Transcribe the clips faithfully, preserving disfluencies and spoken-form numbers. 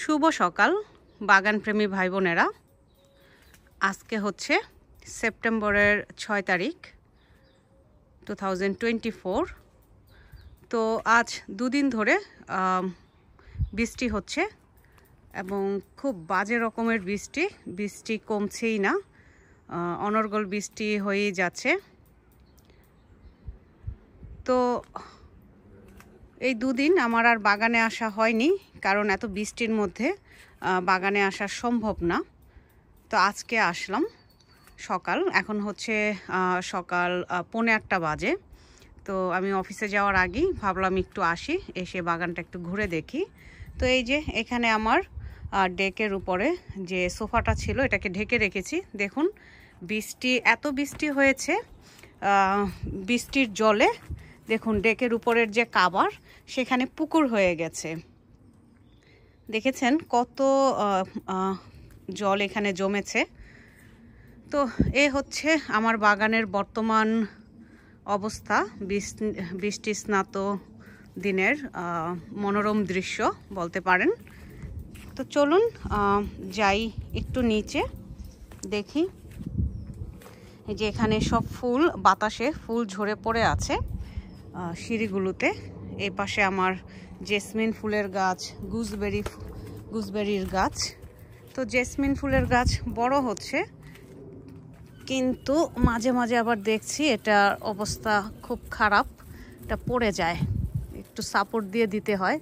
শুভ সকাল বাগানপ্রেমী ভাই বোনেরা। আজকে হচ্ছে সেপ্টেম্বরের ছয় তারিখ টু থাউজেন্ড টোয়েন্টি ফোর। তো আজ দুদিন ধরে বৃষ্টি হচ্ছে এবং খুব বাজে রকমের বৃষ্টি বৃষ্টি কমছেই না, অনর্গল বৃষ্টি হয়েই যাচ্ছে। তো এই দুদিন আমার আর বাগানে আসা হয়নি, কারণ এত বৃষ্টির মধ্যে বাগানে আসা সম্ভব না। তো আজকে আসলাম সকাল, এখন হচ্ছে সকাল পৌনে আটটা বাজে। তো আমি অফিসে যাওয়ার আগেই ভাবলাম একটু আসি, এসে বাগানটা একটু ঘুরে দেখি। তো এই যে এখানে আমার ডেকের উপরে যে সোফাটা ছিল এটাকে ঢেকে রেখেছি। দেখুন বৃষ্টি, এত বৃষ্টি হয়েছে, বৃষ্টির জলে দেখুন ডেকের উপরের যে কাভার সেখানে পুকুর হয়ে গেছে। দেখেছেন কত জল এখানে জমেছে। তো এ হচ্ছে আমার বাগানের বর্তমান অবস্থা, বৃষ্টি স্নাত দিনের মনোরম দৃশ্য বলতে পারেন। তো চলুন যাই একটু নিচে দেখি। এই যে এখানে সব ফুল, বাতাসে ফুল ঝরে পড়ে আছে সিঁড়িগুলোতে। এই পাশে আমার জেসমিন ফুলের গাছ, গুজবেরি গুজবেরির গাছ। তো জেসমিন ফুলের গাছ বড় হচ্ছে, কিন্তু মাঝে মাঝে আবার দেখছি এটার অবস্থা খুব খারাপ, এটা পড়ে যায়, একটু সাপোর্ট দিয়ে দিতে হয়।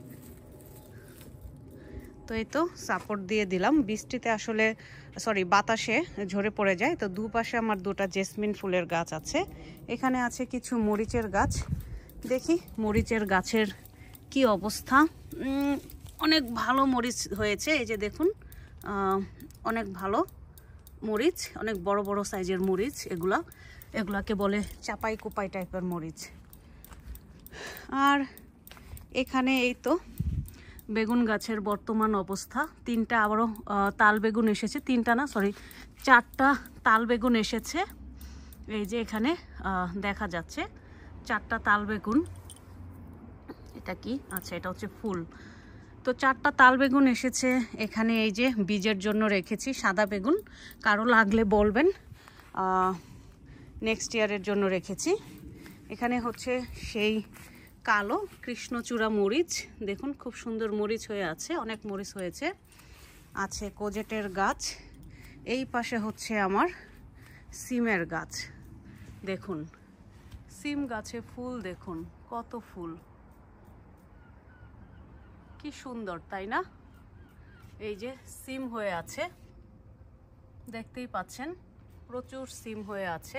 তো এই তো সাপোর্ট দিয়ে দিলাম, বৃষ্টিতে আসলে সরি বাতাসে ঝরে পড়ে যায়। তো দুপাশে আমার দুটা জেসমিন ফুলের গাছ আছে। এখানে আছে কিছু মরিচের গাছ, দেখি মরিচের গাছের কি অবস্থা। অনেক ভালো মরিচ হয়েছে, এই যে দেখুন অনেক ভালো মরিচ, অনেক বড় বড় সাইজের মরিচ। এগুলা এগুলাকে বলে চাপাই কোপাই টাইপের মরিচ। আর এখানে এই তো বেগুন গাছের বর্তমান অবস্থা, তিনটা আবারও তাল বেগুন এসেছে, তিনটা না সরি চারটা তাল বেগুন এসেছে। এই যে এখানে দেখা যাচ্ছে চারটা তাল বেগুন। এটা কি? আচ্ছা, এটা হচ্ছে ফুল। তো চারটা তাল বেগুন এসেছে এখানে। এই যে বীজের জন্য রেখেছি সাদা বেগুন, কারো লাগলে বলবেন, নেক্সট ইয়ারের জন্য রেখেছি। এখানে হচ্ছে সেই কালো কৃষ্ণচূড়া মরিচ, দেখুন খুব সুন্দর মরিচ হয়ে আছে, অনেক মরিচ হয়েছে। আছে কোজেটের গাছ। এই পাশে হচ্ছে আমার সিমের গাছ, দেখুন সিম গাছে ফুল, দেখুন কত ফুল, কি সুন্দর তাই না? এই যে সিম হয়ে আছে, দেখতেই পাচ্ছেন প্রচুর সিম হয়ে আছে।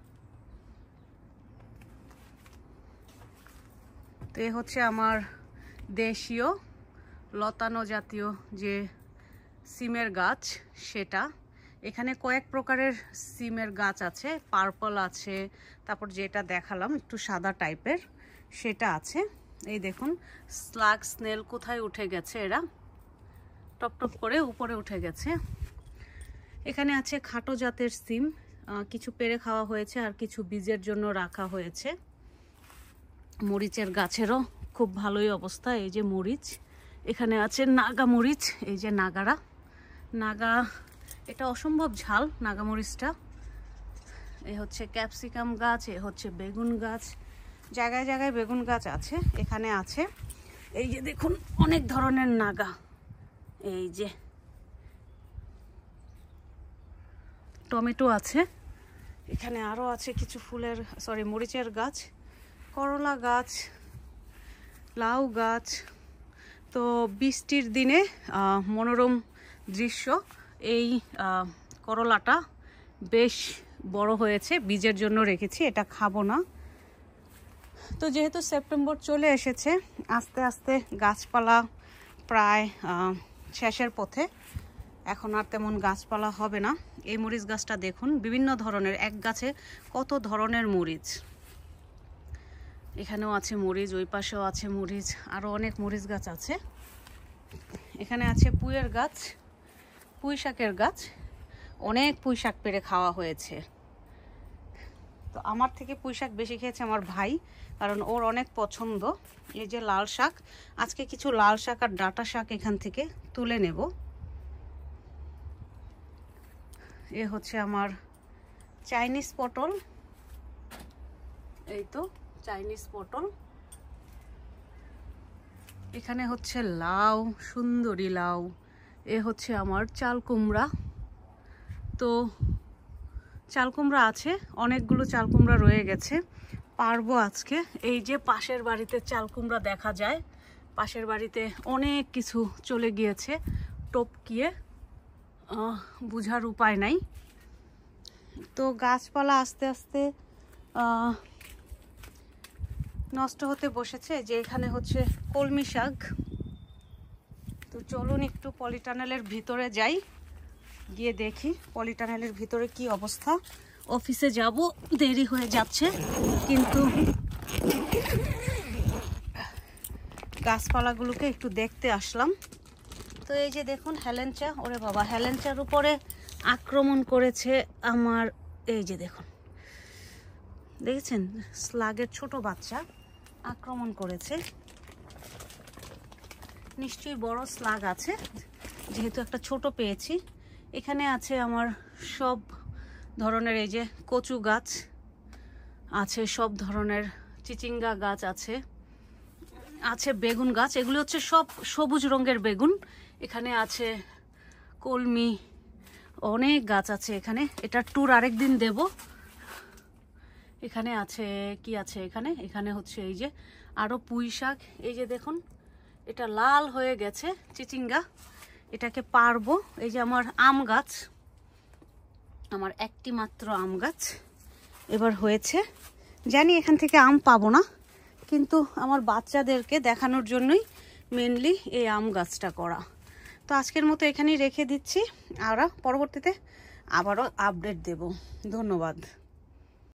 তো এ হচ্ছে আমার দেশীয় লতানো জাতীয় যে সিমের গাছ, সেটা। এখানে কয়েক প্রকারের সিমের গাছ আছে, পার্পল আছে, তারপর যেটা দেখালাম একটু সাদা টাইপের সেটা আছে। এই দেখুন স্লাগ স্নেল কোথায় উঠে গেছে, এরা টপ টপ করে উপরে উঠে গেছে। এখানে আছে খাটো জাতের সিম, কিছু পেরে খাওয়া হয়েছে আর কিছু বীজের জন্য রাখা হয়েছে। মরিচের গাছেরও খুব ভালোই অবস্থা। এই যে মরিচ, এখানে আছে নাগা মরিচ, এই যে নাগারা নাগা, এটা অসম্ভব ঝাল নাগা মরিচটা। এ হচ্ছে ক্যাপসিকাম গাছ, এ হচ্ছে বেগুন গাছ, জায়গায় জায়গায় বেগুন গাছ আছে। এখানে আছে এই যে দেখুন অনেক ধরনের নাগা, এই যে টমেটো আছে। এখানে আরও আছে কিছু ফুলের সরি মরিচের গাছ, করলা গাছ, লাউ গাছ। তো বৃষ্টির দিনে মনোরম দৃশ্য। এই করলাটা বেশ বড় হয়েছে, বীজের জন্য রেখেছি, এটা খাবো না। তো যেহেতু সেপ্টেম্বর চলে এসেছে, আস্তে আস্তে গাছপালা প্রায় শেষের পথে, এখন আর তেমন গাছপালা হবে না। এই মরিচ গাছটা দেখুন বিভিন্ন ধরনের, এক গাছে কত ধরনের মরিচ। এখানেও আছে মরিচ, ওই পাশেও আছে মরিচ, আরও অনেক মরিচ গাছ আছে। এখানে আছে পুঁইয়ের গাছ, পুঁই শাকের গাছ, অনেক পুঁই শাক পেরে খাওয়া হয়েছে। তো আমার থেকে পুঁই শাক বেশি খেয়েছে আমার ভাই, কারণ ওর অনেক পছন্দ। এই যে লাল শাক, আজকে কিছু লাল শাক আর ডাঁটা শাক এখান থেকে তুলে নেব। এ হচ্ছে আমার চাইনিজ পটল, এই তো চাইনিজ পটল। এখানে হচ্ছে লাউ, সুন্দরী লাউ। এ হচ্ছে আমার চাল কুমড়া। তো চাল কুমড়া আছে, অনেকগুলো চাল কুমড়া রয়ে গেছে, পারবো আজকে। এই যে পাশের বাড়িতে চাল কুমড়া দেখা যায়, পাশের বাড়িতে অনেক কিছু চলে গিয়েছে টপকিয়ে, বুঝার উপায় নাই। তো গাছপালা আস্তে আস্তে নষ্ট হতে বসেছে। যে এখানে হচ্ছে কলমি শাক। তো চলুন একটু পলিটানেলের ভিতরে যাই, গিয়ে দেখি পলিটানেলের ভিতরে কি অবস্থা। অফিসে যাব, দেরি হয়ে যাচ্ছে, কিন্তু গাছপালাগুলোকে একটু দেখতে আসলাম। তো এই যে দেখুন হেলেঞ্চা, ওরে বাবা, হেলেঞ্চার উপরে আক্রমণ করেছে আমার। এই যে দেখুন, দেখেছেন স্লাগের ছোট বাচ্চা আক্রমণ করেছে। নিশ্চয়ই বড় স্লাগ আছে, যেহেতু একটা ছোট পেয়েছি। এখানে আছে আমার সব ধরনের, এই যে কচু গাছ আছে, সব ধরনের চিচিঙ্গা গাছ আছে, আছে বেগুন গাছ। এগুলো হচ্ছে সব সবুজ রঙের বেগুন। এখানে আছে কলমি, অনেক গাছ আছে এখানে। এটা ট্যুর আরেক দিন দেব। এখানে আছে কি আছে এখানে, এখানে হচ্ছে এই যে আরো পুঁই শাক। এই যে দেখুন, এটা লাল হয়ে গেছে চিচিঙ্গা, এটাকে পারবো। এই যে আমার আম গাছ, আমার একটি মাত্র আম গাছ এবার হয়েছে। জানি এখান থেকে আম পাবো না, কিন্তু আমার বাচ্চাদেরকে দেখানোর জন্যই মেনলি এই আম গাছটা করা। তো আজকের মতো এখানেই রেখে দিচ্ছি, আমরা পরবর্তীতে আবারও আপডেট দেব। ধন্যবাদ।